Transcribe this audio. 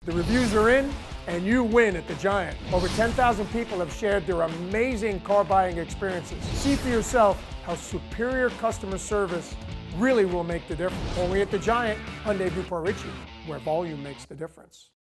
The reviews are in, and you win at the Giant. Over 10,000 people have shared their amazing car buying experiences. See for yourself how superior customer service really will make the difference. Only at the Giant, Hyundai, Richey, where volume makes the difference.